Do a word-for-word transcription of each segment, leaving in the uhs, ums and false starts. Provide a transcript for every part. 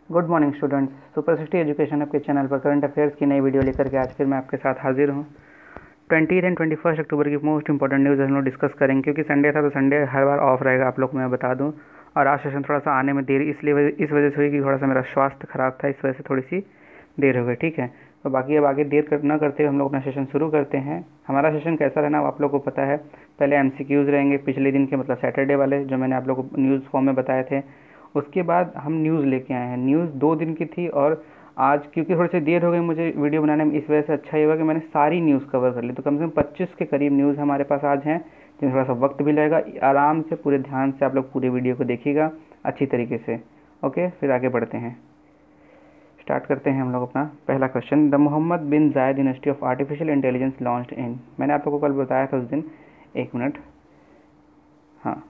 Good morning students, super sixty education आपके channel पर current affairs की नई वीडियो लेकर के आज फिर मैं आपके साथ हाजिर हूँ। Twenty and twenty first October की मोस्ट इंपॉर्टेंट न्यूज़ हम लोग डिस्कस करेंगे, क्योंकि संडे था तो संडे हर बार ऑफ रहेगा, आप लोग को मैं बता दूँ। और आज सेशन थोड़ा सा आने में देरी इसलिए वजह इस वजह से हुई कि थोड़ा सा मेरा स्वास्थ्य ख़राब था, इस वजह से थोड़ी सी देर हो गई। ठीक है, तो बाकी अब आगे देर कर, न करते हुए हम लोग अपना सेशन शुरू करते हैं। हमारा सेशन कैसा रहना आप लोग को पता है। पहले एमसीक्यूज़ रहेंगे पिछले दिन के, मतलब सैटरडे वाले, जो मैंने आप लोग को न्यूज़ फॉर्म में बताए थे। उसके बाद हम न्यूज़ लेके आए हैं। न्यूज़ दो दिन की थी और आज क्योंकि थोड़ी सी देर हो गई मुझे वीडियो बनाने में, इस वजह से अच्छा ये हुआ कि मैंने सारी न्यूज़ कवर कर ली। तो कम से कम पच्चीस के करीब न्यूज़ हमारे पास आज हैं, जिसमें थोड़ा सा वक्त भी लगेगा। आराम से पूरे ध्यान से आप लोग पूरे वीडियो को देखिएगा अच्छी तरीके से। ओके, फिर आगे बढ़ते हैं, स्टार्ट करते हैं हम लोग अपना पहला question. The Mohammed bin Zayed university of artificial intelligence launched in, मैंने आप लोगों को कल बताया था उस दिन, एक मिनट, हाँ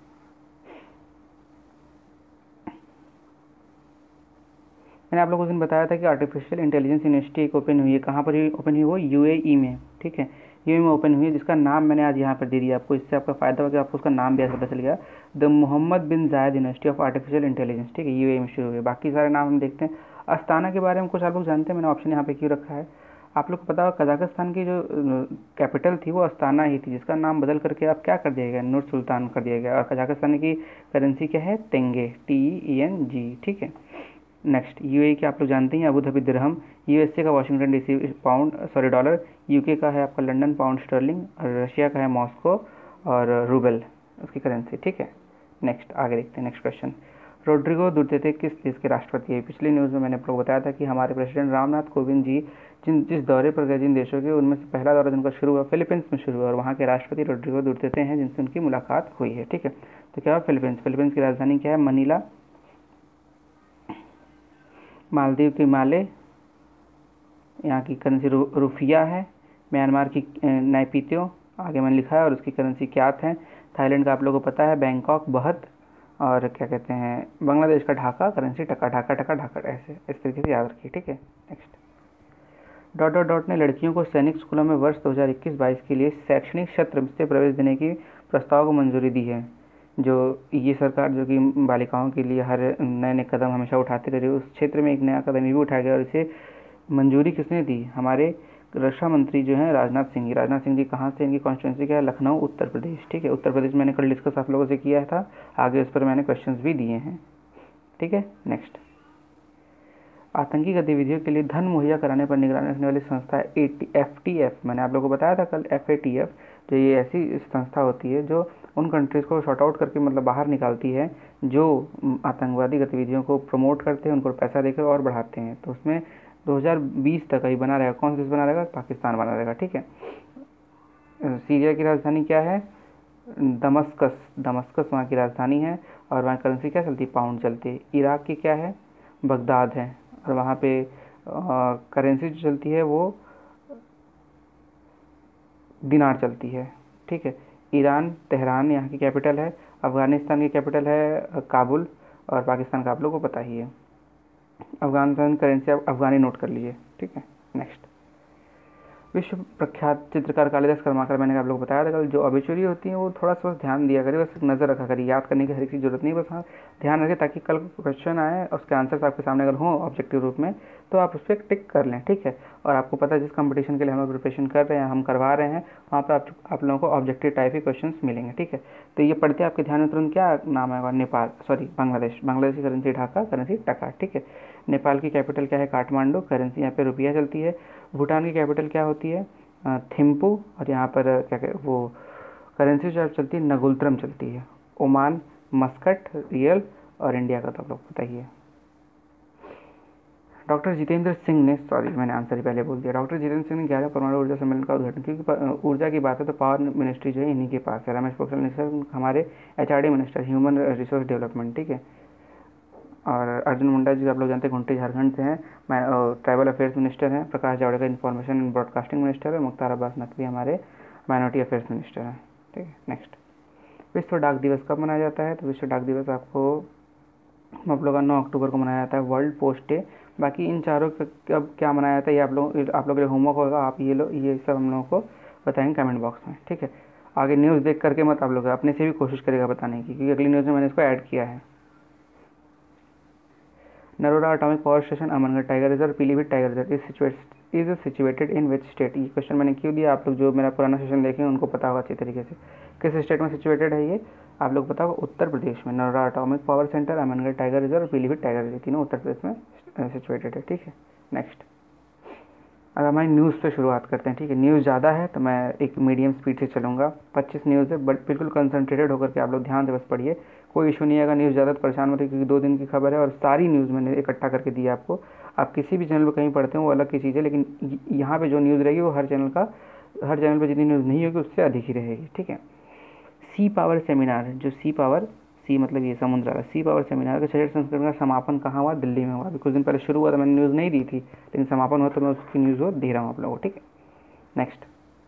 मैंने आप लोगों को उस दिन बताया था कि आर्टिफिशियल इंटेलिजेंस यूनिवर्सिटी एक ओपन हुई है। कहाँ पर ओपन हुई? वो यूएई में। ठीक है, यूएई में ओपन हुई है, जिसका नाम मैंने आज यहाँ पर दे दिया आपको। इससे आपका फ़ायदा होगा कि आपको उसका नाम भी ऐसा पता चल गया, the Mohammed bin Zayed university of artificial intelligence. ठीक है, यूएई में शुरू हुई है। बाकी सारे नाम हम देखते हैं। अस्ताना के बारे में कुछ आप लोग जानते हैं, मैंने ऑप्शन यहाँ पे क्यों रखा है। आप लोग को पता होगा कजाकिस्तान की जो कैपिटल थी वो अस्ताना ही थी, जिसका नाम बदल करके अब क्या कर दिया गया, नूर सुल्तान कर दिया गया। और कजाकिस्तान की करेंसी क्या है? तेंगे, टी ई एन जी। ठीक है, नेक्स्ट, यूएई के आप लोग जानते हैं अबू धाबी दिरहम, यूएसए का Washington DC pound sorry dollar, UK का है आपका लंदन पाउंड स्टर्लिंग, और रशिया का है मॉस्को और रूबल उसकी करेंसी। ठीक है, नेक्स्ट आगे देखते हैं। नेक्स्ट क्वेश्चन, रोड्रिगो दुटेर्ते किस देश के राष्ट्रपति है? पिछली न्यूज़ में मैंने आप लोग बताया था कि हमारे प्रेसिडेंट रामनाथ कोविंद जी जिन जिस दौरे पर गए जिन देशों के, उनमें से पहला दौरा जिनका शुरू हुआ फिलीपींस में शुरू हुआ, और वहाँ के राष्ट्रपति रोड्रिगो दुटेर्ते हैं, जिनसे उनकी मुलाकात हुई है। ठीक है, तो क्या फिलीपींस फिलीपींस की राजधानी क्या है? मनीला। मालदीव की माले, यहाँ की करेंसी रू, रूफिया है। म्यांमार की नाइपीत्यो, आगे मैंने लिखा है, और उसकी करेंसी क्यात है। थाईलैंड का आप लोगों को पता है बैंकॉक, बहत। और क्या कहते हैं, बांग्लादेश का ढाका, करेंसी टका, ढाका टका ढाका, ऐसे इस तरीके से याद रखिए। ठीक है, नेक्स्ट, डॉट डॉट डॉट ने लड़कियों को सैनिक स्कूलों में वर्ष दो हज़ार इक्कीस बाईस के लिए शैक्षणिक सत्र से प्रवेश देने की प्रस्ताव को मंजूरी दी है। जो ये सरकार जो कि बालिकाओं के लिए हर नए नए कदम हमेशा उठाती रही, उस क्षेत्र में एक नया कदम ये भी उठाया गया, और इसे मंजूरी किसने दी? हमारे रक्षा मंत्री जो हैं राजनाथ सिंह जी। राजनाथ सिंह जी कहाँ से, इनकी कॉन्स्टिट्यूंसी क्या है? लखनऊ, उत्तर प्रदेश। ठीक है, उत्तर प्रदेश मैंने कल डिस्कस आप लोगों से किया था, आगे उस पर मैंने क्वेश्चन भी दिए हैं। ठीक है, नेक्स्ट, आतंकी गतिविधियों के लिए धन मुहैया कराने पर निगरानी रखने वाली संस्था है एफ टी एफ। मैंने आप लोगों को बताया था कल, एफ ए टी एफ, जो ये ऐसी संस्था होती है जो उन कंट्रीज़ को शॉर्ट आउट करके मतलब बाहर निकालती है जो आतंकवादी गतिविधियों को प्रमोट करते हैं, उनको पैसा देकर और बढ़ाते हैं। तो उसमें दो हज़ार बीस तक ही बना रहेगा। कौन सा देश बना रहेगा? पाकिस्तान बना रहेगा। ठीक है, सीरिया की राजधानी क्या है? दमस्कस। दमस्कस वहाँ की राजधानी है, और वहाँ करेंसी क्या चलती है? पाउंड चलती है। इराक की क्या है? बगदाद है, और वहाँ पे करेंसी जो चलती है वो दिनार चलती है। ठीक है, ईरान तेहरान यहाँ की कैपिटल है। अफ़गानिस्तान की कैपिटल है काबुल, और पाकिस्तान का आप लोगों को पता ही है। अफ़गानिस्तान करेंसी आप अफ़गानी नोट कर लीजिए। ठीक है, नेक्स्ट, विश्व प्रख्यात चित्रकार कालिदास कर्माकर, मैंने आप लोग बताया था कल, जो ऑबिचुरी होती है वो थोड़ा सा बस ध्यान दिया करिए, बस नज़र रखा करिए, याद करने की हर एक चीज़ जरूरत नहीं, बस हाँ ध्यान रखें, ताकि कल क्वेश्चन आए और उसके आंसर्स आपके सामने अगर हों ऑब्जेक्टिव रूप में तो आप उस पर टिक कर लें। ठीक है, और आपको पता है जिस कंपटीशन के लिए हम लोग प्रिपरेशन कर रहे हैं, हम करवा रहे हैं, वहाँ पर आप, आप लोगों को ऑब्जेक्टिव टाइप ही क्वेश्चन मिलेंगे। ठीक है, तो ये पढ़ते आपके ध्यान में तुरंत क्या नाम आएगा? नेपाल, सॉरी बांग्लादेश। बांग्लादेश की करेंसी ढाका, करेंसी टका। ठीक है, नेपाल की कैपिटल क्या है? काठमांडू, करेंसी यहाँ पे रुपया चलती है। भूटान की कैपिटल क्या होती है? थिम्पू, और यहाँ पर क्या कहते वो करेंसी जो चलती है नगुल्त्रम चलती है। ओमान मस्कट, रियल, और इंडिया का तो आप लोग पता ही है। डॉक्टर जितेंद्र सिंह ने, सॉरी मैंने आंसर ही पहले बोल दिया, डॉक्टर जितेंद्र सिंह ने ग्यारह परमाणु ऊर्जा सम्मेलन का उद्घाटन, क्योंकि ऊर्जा की बात है तो पावर मिनिस्ट्री जो है इन्हीं के पास है। रमेश पोखरियाल निशंक हमारे H R D minister, human resource development. ठीक है, और अर्जुन मुंडा जी आप लोग जानते हैं घुंटे झारखंड से हैं, ट्राइबल अफेयर्स मिनिस्टर हैं। Prakash Javadekar information and broadcasting minister है। मुख्तार अब्बास नकवी हमारे माइनॉरिटी अफेयर्स मिनिस्टर हैं। ठीक है, नेक्स्ट, विश्व डाक दिवस कब मनाया जाता है? तो विश्व डाक दिवस आपको आप लोग का नौ अक्टूबर को मनाया जाता है, वर्ल्ड पोस्ट डे। बाकी इन चारों कब क्या मनाया जाता है ये आप लोग आप लोग के लिए होमवर्क होगा, आप ये लो ये सब हम लोगों को बताएंगे कमेंट बॉक्स में। ठीक है, आगे न्यूज़ देख करके मत आप लोग अपने से भी कोशिश करेगा बताने की, क्योंकि अगली न्यूज़ में मैंने इसको ऐड किया है। Narora atomic power station, Amangarh tiger reserve, Pilibhit tiger reserve is situated is situated in which state. ये क्वेश्चन मैंने क्यों दिया, आप लोग जो मेरा पुराना सेशन देखें उनको पता होगा अच्छी तरीके से किस स्टेट में सिचुएटेड है ये, आप लोग पता होगा उत्तर प्रदेश में। Narora atomic power centre, Amangarh tiger reserve, Pilibhit tiger reserve तीनों उत्तर प्रदेश में सिचुएटेड है। ठीक है, नेक्स्ट अब हमारी न्यूज़ से शुरुआत करते हैं। ठीक है, न्यूज़ ज़्यादा है तो मैं एक मीडियम स्पीड से चलूँगा। पच्चीस न्यूज़ है, बट बिल्कुल कंसंट्रेटेड होकर के आप लोग ध्यान से बस पढ़िए, कोई इशू नहीं है। अगर न्यूज़ ज़्यादा तो परेशान मत, क्योंकि दो दिन की खबर है और सारी न्यूज़ मैंने इकट्ठा करके दी है आपको। आप किसी भी चैनल पर कहीं पढ़ते हो वो अलग की चीज़ है, लेकिन यहाँ पे जो न्यूज़ रहेगी वो हर चैनल का हर चैनल पर जितनी न्यूज़ नहीं होगी उससे अधिक ही रहेगी। ठीक है, सी पावर सेमिनार, जो सी पावर सी मतलब ये समुद्र वाला, सी पावर सेमिनार के छठे संस्करण का समापन कहाँ हुआ? दिल्ली में हुआ। अभी कुछ दिन पहले शुरू हुआ था, मैंने न्यूज़ नहीं दी थी, लेकिन समापन हुआ तो मैं उसकी न्यूज़ वो दे रहा हूँ आप लोगों को। ठीक है, next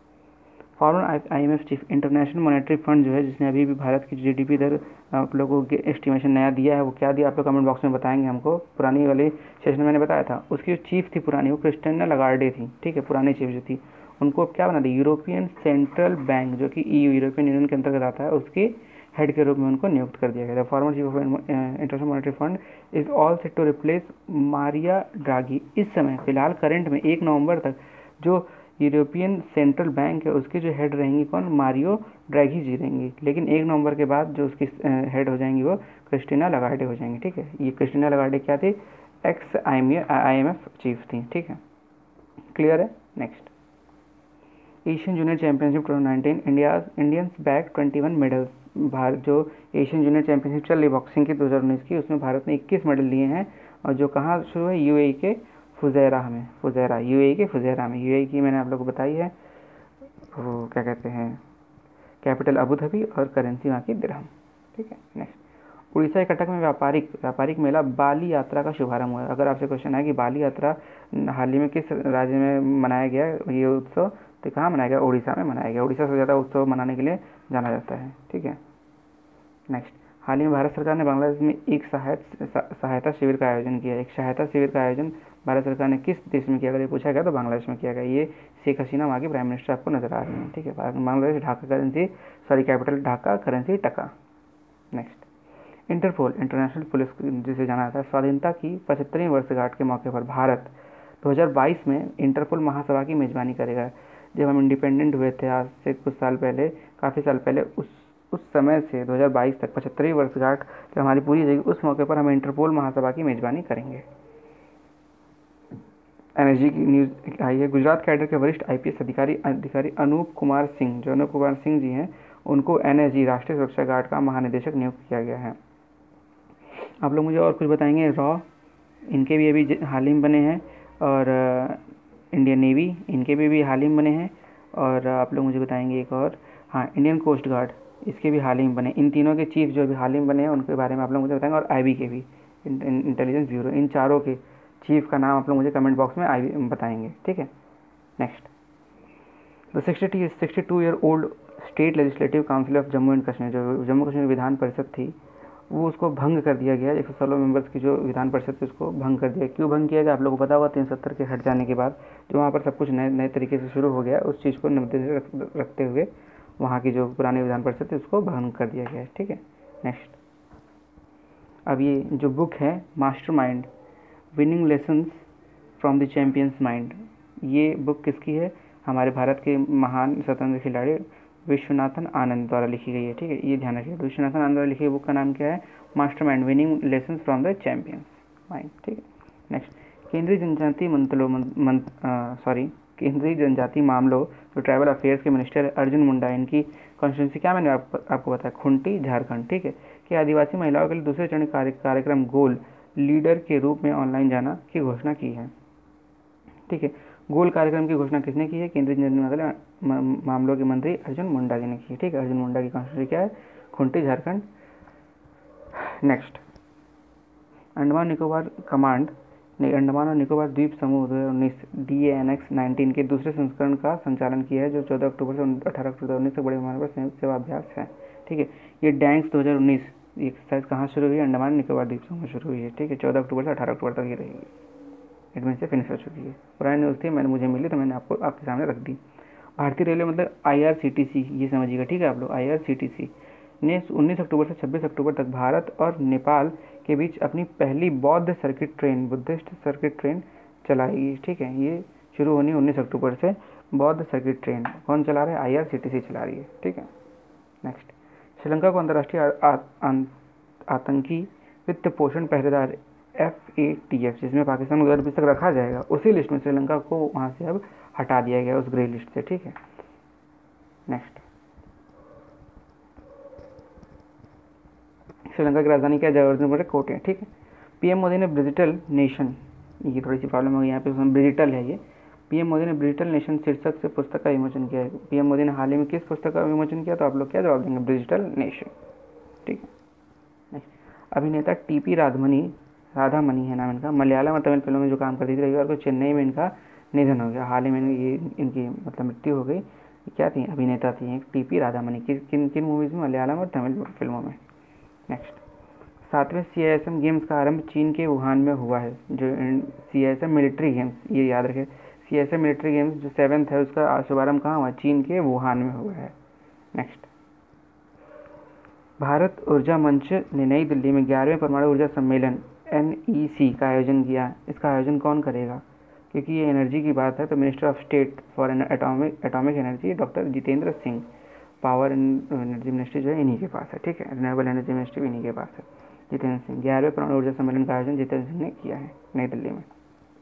former IMF chief, international monetary fund जो है, जिसने अभी भी भारत की जीडीपी दर आप लोगों को एस्टिमेशन नया दिया है, वो क्या दिया आप लोग कमेंट बॉक्स में बताएंगे हमको। पुरानी वाली सेशन में मैंने बताया था, उसकी जो चीफ थी पुरानी वो क्रिस्टिना लगार्डे थी। ठीक है, पुरानी चीफ जो थी उनको क्या बना दी? यूरोपियन सेंट्रल बैंक, जो कि ईयू यूरोपियन यूनियन के अंतर्गत आता है, उसके हेड के रूप में उनको नियुक्त कर दिया गया। Former chief of international monetary fund is all set to replace Maria Draghi. इस समय फिलहाल करंट में एक नवंबर तक जो यूरोपियन सेंट्रल बैंक है उसके जो हेड रहेंगी कौन? मारियो ड्रैगी जी रहेंगी, लेकिन एक नवंबर के बाद जो उसकी हेड हो जाएंगी वो क्रिस्टिना लगार्डे हो जाएंगी। ठीक है, ये क्रिस्टिना लगार्डे क्या थी? एक्स आईएमएफ चीफ थी। ठीक है, क्लियर है। Next Asian junior championship twenty nineteen, India Indians bag इक्कीस मेडल्स। भारत जो एशियन जूनियर चैंपियनशिप चल रही बॉक्सिंग की दो हज़ार उन्नीस की, उसमें भारत ने इक्कीस मेडल लिए हैं, और जो कहाँ शुरू है? यूएई के फुजैरा में, फुजैरा यूएई के फुजैरा में। यूएई की मैंने आप लोगों को बताई है, वो क्या कहते हैं, कैपिटल अबू धाबी और करेंसी वहाँ की दिरहम। ठीक है, नेक्स्ट उड़ीसा के कटक में व्यापारिक व्यापारिक मेला बाली यात्रा का शुभारंभ हुआ है। अगर आपसे क्वेश्चन है कि बाली यात्रा हाल ही में किस राज्य में मनाया गया ये उत्सव, तो कहाँ मनाया गया? उड़ीसा में मनाया गया। उड़ीसा से ज़्यादा उत्सव मनाने के लिए जाना जाता है। ठीक है, नेक्स्ट हाल ही में भारत सरकार ने बांग्लादेश में एक सहायता सहायता शिविर का आयोजन किया। एक सहायता शिविर का आयोजन भारत सरकार ने किस देश में किया? अगर ये पूछा गया तो बांग्लादेश में किया गया। ये शेख हसीना वहाँ की प्राइम मिनिस्टर आपको नजर आ रही है। ठीक है, Bangladesh Dhaka currency sorry capital Dhaka, currency taka. Next Interpol, international police जिसे जाना जाता है, स्वाधीनता की पचहत्तरवीं वर्षगांठ के मौके पर भारत दो हज़ार बाईस में इंटरपोल महासभा की मेजबानी करेगा। जब हम इंडिपेंडेंट हुए थे आज से कुछ साल पहले, काफ़ी साल पहले, उस उस समय से दो हज़ार बाईस तक पचहत्तरवीं वर्षगांठ जब हमारी पूरी हो जाएगी, उस मौके पर हम इंटरपोल महासभा की मेजबानी करेंगे। एनएसजी की न्यूज़ आई है, गुजरात कैडर के वरिष्ठ आईपीएस अधिकारी अधिकारी अनूप कुमार सिंह, जो अनूप कुमार सिंह जी हैं, उनको एनएसजी राष्ट्रीय सुरक्षा गार्ड का महानिदेशक नियुक्त किया गया है। आप लोग मुझे और कुछ बताएंगे? रॉ, इनके भी अभी हाल ही में बने हैं, और इंडियन नेवी, इनके भी भी हाल ही में बने हैं, और आप लोग मुझे बताएंगे एक और, हाँ, इंडियन कोस्ट गार्ड, इसके भी हाल ही में बने। इन तीनों के चीफ जो भी हाल ही में बने हैं उनके बारे में आप लोग मुझे बताएंगे, और आईबी के भी, इंटेलिजेंस ब्यूरो, इन चारों के चीफ का नाम आप लोग मुझे कमेंट बॉक्स में आई बताएंगे। ठीक है, next the sixty sixty two year old state legislative council of Jammu and Kashmir, जो जम्मू कश्मीर विधान परिषद थी, वो उसको भंग कर दिया गया। एक सौ सोलह मेंबर्स की जो विधान परिषद थी उसको भंग कर दिया। क्यों भंग किया गया आप लोगों को पता होगा? तीन सौ सत्तर के हट जाने के बाद जो वहाँ पर सब कुछ नए नए तरीके से शुरू हो गया, उस चीज़ को नजर रख, रखते हुए वहाँ की जो पुरानी विधान परिषद थी उसको भंग कर दिया गया है। ठीक है, नेक्स्ट अब ये जो बुक है master mind, winning lessons from the champions mind, ये बुक किसकी है? हमारे भारत के महान स्वतंत्र खिलाड़ी विश्वनाथन आनंद द्वारा लिखी गई है। ठीक है, ये ध्यान रखिए, विश्वनाथन आनंद द्वारा लिखी गई बुक का नाम क्या है? Master mind, winning lessons from the champions mind. ठीक है, नेक्स्ट केंद्रीय जनजाति मंत्रों सॉरी केंद्रीय जनजाति मामलों जो ट्राइबल अफेयर्स के मिनिस्टर अर्जुन मुंडा, इनकी कॉन्स्टिट्यूंसी क्या मैंने आप, आपको बताया? खुंटी, झारखंड। ठीक है, कि आदिवासी महिलाओं के लिए दूसरे चरण कार्यक्रम गोल लीडर के रूप में ऑनलाइन जाना की घोषणा की है। ठीक है, गोल कार्यक्रम की घोषणा किसने की है? केंद्रीय जनजातीय मामलों के मंत्री अर्जुन मुंडा जी ने की है। ठीक है, अर्जुन मुंडा की कॉन्स्टिट्यूंसी क्या है? खुंटी, झारखंड। नेक्स्ट अंडमान निकोबार कमांड ने अंडमान और निकोबार द्वीप समूह दो हज़ार उन्नीस D A N X nineteen के दूसरे संस्करण का संचालन किया है, जो चौदह अक्टूबर से अठारह अक्टूबर दो हज़ार उन्नीस तक बड़े पैमाने पर संयुक्त सेवा अभ्यास है। ठीक है, ये डैंक्स दो हज़ार उन्नीस ये एक्सरसाइज कहाँ शुरू हुई है? अंडमान निकोबार द्वीप समूह शुरू हुई है। ठीक है, चौदह अक्टूबर से अठारह अक्टूबर तक ही रहेगी, एडमिन से फिनिश हो चुकी है। पुरानी न्यूज़ थी, मैंने मुझे मिली तो मैंने आपको आपके सामने रख दी। भारतीय रेलवे मतलब आईआरसीटीसी, ये समझिएगा। ठीक है, आप लोग आईआरसीटीसी ने उन्नीस अक्टूबर से छब्बीस अक्टूबर तक भारत और नेपाल के के बीच अपनी पहली बौद्ध circuit train Buddhist circuit train चलाएगी। ठीक है, ये शुरू होनी उन्नीस अक्टूबर से। बौद्ध सर्किट ट्रेन कौन चला रहा है? I R C T C चला रही है। ठीक है, नेक्स्ट, श्रीलंका को अंतर्राष्ट्रीय आतंकी वित्त पोषण पहरेदार एफ ए टी एफ, जिसमें पाकिस्तान को दो हज़ार बीस तक रखा जाएगा, उसी लिस्ट में श्रीलंका को वहाँ से अब हटा दिया गया, उस ग्रे लिस्ट से। ठीक है, नेक्स्ट, श्रीलंका की राजधानी क्या है? जवाहरलाल कोटे। ठीक है, पीएम मोदी ने डिजिटल नेशन, ये थोड़ी सी प्रॉब्लम हो गई यहाँ पे, उसमें डिजिटल है ये। पीएम मोदी ने डिजिटल नेशन शीर्षक से पुस्तक का विमोचन किया है। पीएम मोदी ने हाल ही में किस पुस्तक का विमोचन किया? तो आप लोग क्या जवाब देंगे? Digital nation. ठीक है, नेक्स्ट, अभिनेता टीपी राधमनी राधामणि है नाम इनका, मलयालम और तमिल फिल्मों में जो काम करती थी, रविवार को चेन्नई में इनका निधन हो गया। हाल ही में ये इनकी मतलब मृत्यु हो गई। क्या थी? अभिनेता थी एक टीपी राधामणि। किन किन मूवीज़ में? मलयालम और तमिल फिल्मों में। नेक्स्ट, सातवें C I S M games का आरंभ चीन के वुहान में हुआ है। जो C I S M military games, ये याद रखें, C I S M military games जो सेवेंथ है उसका शुभारंभ कहाँ हुआ? चीन के वुहान में हुआ है। नेक्स्ट, भारत ऊर्जा मंच ने नई दिल्ली में ग्यारहवें परमाणु ऊर्जा सम्मेलन एन ई सी का आयोजन किया। इसका आयोजन कौन करेगा? क्योंकि ये एनर्जी की बात है तो minister of state for atomic atomic energy doctor Jitendra Singh, power and energy ministry जो है इन्हीं के पास है। ठीक है, रिन्यूएबल एनर्जी मिनिस्ट्री इन्हीं के पास है, जितेंद्र सिंह। ग्यारहवें परमाणु ऊर्जा सम्मेलन का आयोजन जितेंद्र सिंह ने किया है नई दिल्ली में।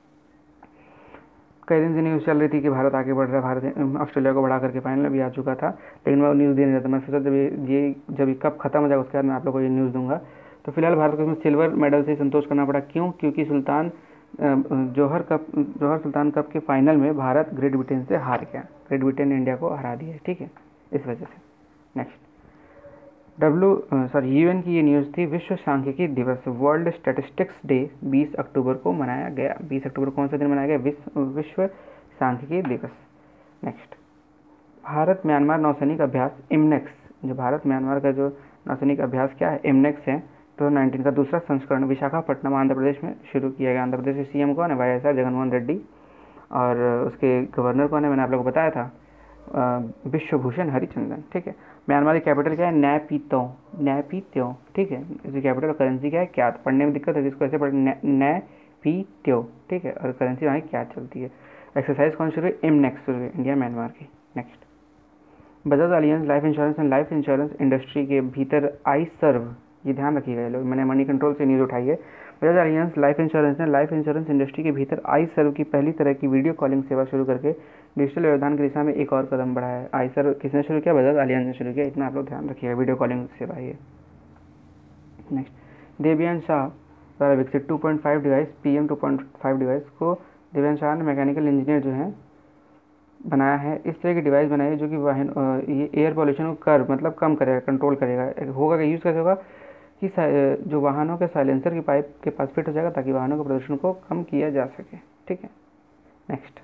कई दिन से न्यूज़ चल रही थी कि भारत आगे बढ़ रहा है, भारत ऑस्ट्रेलिया को बढ़ा करके फाइनल भी आ चुका था, लेकिन मैं न्यूज़ दे नहीं रहता। मैं सोचा जब ये ये जब ये कब खत्म हो जाएगा उसके बाद मैं आप लोगों को ये न्यूज़ दूंगा। तो फिलहाल भारत को इसमें सिल्वर मेडल से संतोष करना पड़ा। क्यों? क्योंकि Sultan Johor cup Johor Sultan cup के फाइनल में भारत ग्रेट ब्रिटेन से हार गया। ग्रेट ब्रिटेन ने इंडिया को हरा दिया। ठीक है, इस वजह से। नेक्स्ट, डब्ल्यू सॉरी यूएन की ये न्यूज़ थी। विश्व सांख्यिकी दिवस वर्ल्ड स्टैटिस्टिक्स डे बीस अक्टूबर को मनाया गया। बीस अक्टूबर कौन सा दिन मनाया गया? विश्व विश्व सांख्यिकी दिवस। नेक्स्ट, भारत म्यांमार नौसैनिक अभ्यास इमनेक्स, जो भारत म्यांमार का जो नौसैनिक अभ्यास क्या है? इमनेक्स है। दो हज़ार उन्नीस का दूसरा संस्करण विशाखापट्टनम आंध्र प्रदेश में शुरू किया गया। आंध्र प्रदेश के सीएम कौन है? Y S R Jaganmohan Reddy. और उसके गवर्नर कौन है? मैंने आप लोगों को बताया था, विश्वभूषण हरिचंदन। ठीक है, म्यांमार की कैपिटल क्या है? नैपीतो नैपीत्यो। ठीक है, इसकी कैपिटल और करेंसी क्या है? क्या। पढ़ने में दिक्कत है इसको ऐसे पढ़ नैपीत्यो। ठीक है, और करेंसी वहाँ क्या चलती है। एक्सरसाइज कौन शुरू है? इमनेक्स शुरू है, इंडिया म्यांमार की। Next, Bajaj Allianz life insurance and life insurance industry के भीतर आई सर्व, ये ध्यान रखिएगा ये लोग, मैंने मनी कंट्रोल से न्यूज़ उठाई है। बजाज अलियंस लाइफ इंश्योरेंस ने लाइफ इंश्योरेंस इंडस्ट्री के भीतर आई सर्व की पहली तरह की वीडियो कॉलिंग सेवा शुरू करके डिजिटल व्यवधान की दिशा में एक और कदम बढ़ाया है। आई सर्व किसने शुरू किया? बजाज अलियंस ने शुरू किया। इतना आप लोग ध्यान रखिएगा, वीडियो कॉलिंग सेवा ये। नेक्स्ट, देवयान शाह द्वारा विकसित two point five device P M two point five device को देवयान शाह ने मैकेनिकल इंजीनियर जो है बनाया है। इस तरह की डिवाइस बनाई है जो कि वाहन ये एयर पॉल्यूशन को कर मतलब कम करेगा, कंट्रोल करेगा। होगा कि यूज़ कैसे होगा कि जो वाहनों के साइलेंसर की पाइप के पास फिट हो जाएगा ताकि वाहनों के प्रदूषण को कम किया जा सके। ठीक है, next,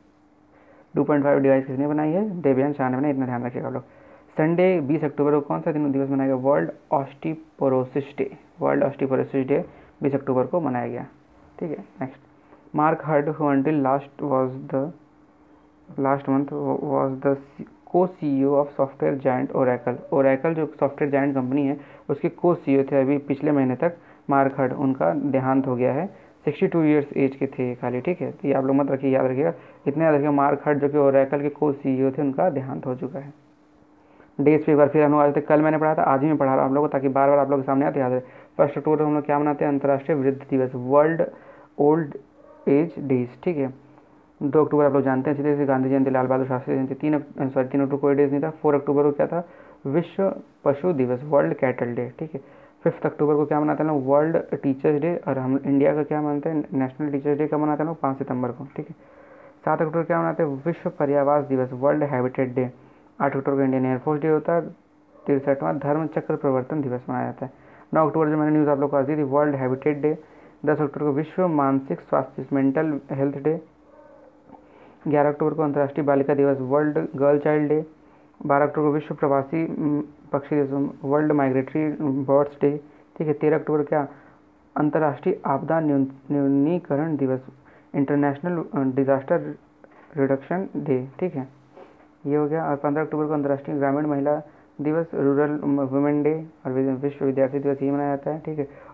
two point five device किसने बनाई है? देवयान शाह ने बनाई, इतना ध्यान रखिएगा आप लोग। संडे बीस अक्टूबर को कौन सा दिन दिवस मनाया गया? World osteoporosis day. World osteoporosis day बीस अक्टूबर को मनाया गया। ठीक है, next, Mark Hurd who until last was the last month was the co CEO of software giant Oracle. Oracle जो सॉफ्टवेयर जायंट कंपनी है उसके को सीईओ थे अभी पिछले महीने तक मार्क हर्ड, उनका देहांत हो गया है। सिक्सटी टू ईयर्स एज के थे खाली। ठीक है, तो ये आप लोग मत रखिए, याद रखिएगा, इतने याद रखिएगा। मार्क हर्ड जो कि ओरेकल के को सीईओ थे उनका देहांत हो चुका है। डेज पे एक बार फिर हम लोग आज तक, कल मैंने पढ़ा था, आज भी मैं पढ़ा रहा हूँ आप लोगों को ताकि बार बार आप लोग के सामने आते याद है। फर्स्ट अक्टूबर को हम लोग क्या मनाते हैं? अंतर्राष्ट्रीय वृद्ध दिवस, वर्ल्ड ओल्ड एज डेज। ठीक है, दो अक्टूबर आप लोग जानते हैं सीधे से गांधी जयंती, लाल बहादुर शास्त्री जयंती। तीन सॉरी तीन अक्टूबर कोई डेज नहीं था। फोर अक्टूबर को क्या था? विश्व पशु दिवस, वर्ल्ड कैटल डे। ठीक है, फिफ्थ अक्टूबर को क्या मनाते हैं लोग? World teachers day. और हम इंडिया का क्या मानते हैं? नेशनल टीचर्स डे कब मनाते हैं लोग? पाँच सितंबर को। ठीक है, सात अक्टूबर क्या मनाते हैं? विश्व पर्यावास दिवस, वर्ल्ड हैबिटेट डे। आठ अक्टूबर को इंडियन एयरफोर्स डे होता है। तिरसठवां धर्म चक्र प्रवर्तन दिवस मनाया जाता है। नौ अक्टूबर जो मैंने न्यूज़ आप लोग को आज दी थी, वर्ल्ड हैबिटेट डे। दस अक्टूबर को विश्व मानसिक स्वास्थ्य, मेंटल हेल्थ डे। ग्यारह अक्टूबर को अंतर्राष्ट्रीय बालिका दिवस, वर्ल्ड गर्ल चाइल्ड डे। बारह अक्टूबर को विश्व प्रवासी पक्षी दिवस, वर्ल्ड माइग्रेटरी बर्ड्स डे। ठीक है, तेरह अक्टूबर क्या? अंतर्राष्ट्रीय आपदा न्यूनीकरण दिवस, इंटरनेशनल डिजास्टर रिडक्शन डे। ठीक है, ये हो गया। और पंद्रह अक्टूबर को अंतर्राष्ट्रीय ग्रामीण महिला दिवस, रूरल वुमेन डे। और विश्व विद्यार्थी दिवस ये मनाया जाता है। ठीक है,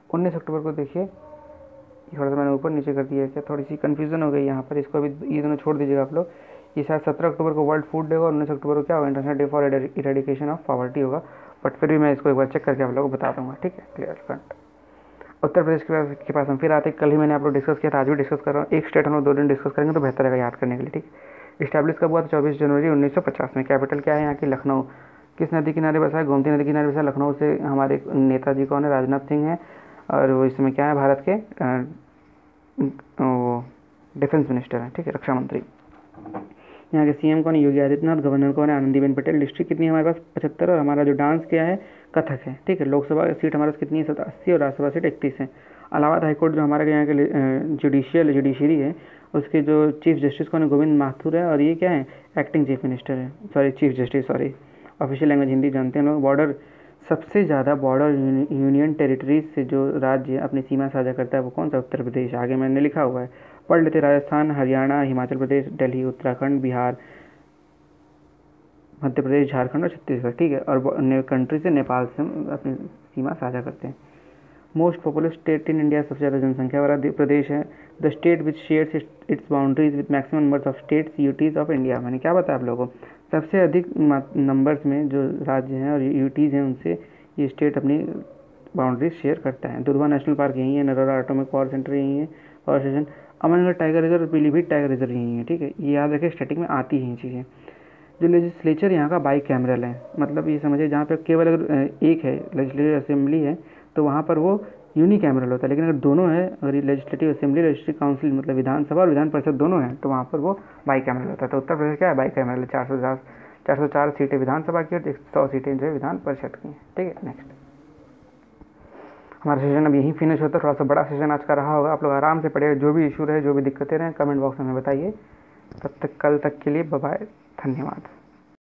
उन्नीस अक्टूबर को देखिए, थोड़ा सा मैंने ऊपर नीचे कर दिया है क्या, थोड़ी सी कन्फ्यूजन हो गई यहाँ पर, इसको अभी ये दोनों छोड़ दीजिएगा आप लोग। ये शायद सत्रह अक्टूबर को वर्ल्ड फूड डे होगा, उन्नीस अक्टूबर को क्या होगा, international day for eradication of poverty होगा, बट फिर भी मैं इसको एक बार चेक करके आप लोगों को बता दूंगा, ठीक है, क्लियर फ्रंट। उत्तर प्रदेश के पास के पास हम फिर आते हैं, कल ही मैंने आप लोग डिस्कस किया था, आज भी डिस्कस कर रहा हूँ, एक स्टेट हम लोग दो दिन डिस्कस करेंगे तो बेहतर रहेगा याद करने के लिए, ठीक। इस्टेब्लिश कब हुआ था, चौबीस जनवरी उन्नीस सौ पचास में। कैपिटल क्या है यहाँ की, लखनऊ। किस नदी किनारे बसा है, गोमती नदी किनारे बसा है। लखनऊ से हमारे नेताजी कौन है, राजनाथ सिंह है, और वो इसमें क्या है, भारत के वो डिफेंस मिनिस्टर है, ठीक है, रक्षा मंत्री। यहाँ के सीएम कौन है, योगी आदित्यनाथ। गवर्नर कौन है, आनंदीबेन पटेल। डिस्ट्रिक्ट कितनी है हमारे पास, पचहत्तर, और हमारा जो डांस क्या है, कथक है, ठीक है। लोकसभा सीट हमारे पास कितनी है, अस्सी, और राज्यसभा सीट इकतीस है। इलाहाबाद हाईकोर्ट जो हमारे यहाँ के जुडिशियल जुडिशरी है, उसके जो चीफ जस्टिस कौन है, गोविंद माथुर है, और ये क्या है, एक्टिंग चीफ मिनिस्टर है, sorry chief justice, sorry. Official language Hindi जानते हैं लोग। बॉर्डर, सबसे ज़्यादा बॉर्डर यूनियन टेरिटरीज से जो राज्य अपनी सीमा साझा करता है वो कौन सा, उत्तर प्रदेश। आगे मैंने लिखा हुआ है, पढ़ लेते। राजस्थान, हरियाणा, हिमाचल प्रदेश, दिल्ली, उत्तराखंड, बिहार, मध्य प्रदेश, झारखंड और छत्तीसगढ़, ठीक है। और कंट्री से नेपाल से हम अपनी सीमा साझा करते हैं। Most popular state in India, सबसे ज़्यादा जनसंख्या वाला प्रदेश है। The state which shares its boundaries with maximum numbers of states UTs of India. मैंने क्या बताया आप लोगों को, सबसे अधिक नंबर्स में जो राज्य हैं और यूटीज हैं उनसे ये स्टेट अपनी बाउंड्रीज शेयर करता है। दुधवा नेशनल पार्क यहीं है, नरोरा एटॉमिक पावर सेंटर यहीं है, power station, Amangarh tiger reserve और पीलीभीत टाइगर रिजर्व यहीं है, ठीक है। ये याद रखें, स्टैटिक में आती हैं चीज़ें। जो लेजिस्लेचर यहाँ का बाई कैमरल है, मतलब ये समझिए जहाँ पे केवल अगर एक है लेजिस्लेटिव असेंबली है तो वहाँ पर वो यूनी कैमरल होता है, लेकिन अगर दोनों है, अगर लेजिस्लेटिव असेंबली, लेजिस्लेटिव काउंसिल मतलब विधानसभा और विधान परिषद दोनों हैं तो वहाँ पर वो बाई कैमरल होता है। तो उत्तर प्रदेश क्या है, बाई कैमरल है। चार सौ चार सौ चार सीटें विधानसभा की और सौ सीटें जो है विधान परिषद की हैं, ठीक है। नेक्स्ट हमारा सेशन अब यहीं फिनिश होता है। थोड़ा सा बड़ा सेशन आज का रहा होगा, आप लोग आराम से पढ़िए, जो भी इशू रहे, जो भी दिक्कतें रहे, कमेंट बॉक्स में बताइए। तब तक कल तक के लिए बाय बाय, धन्यवाद।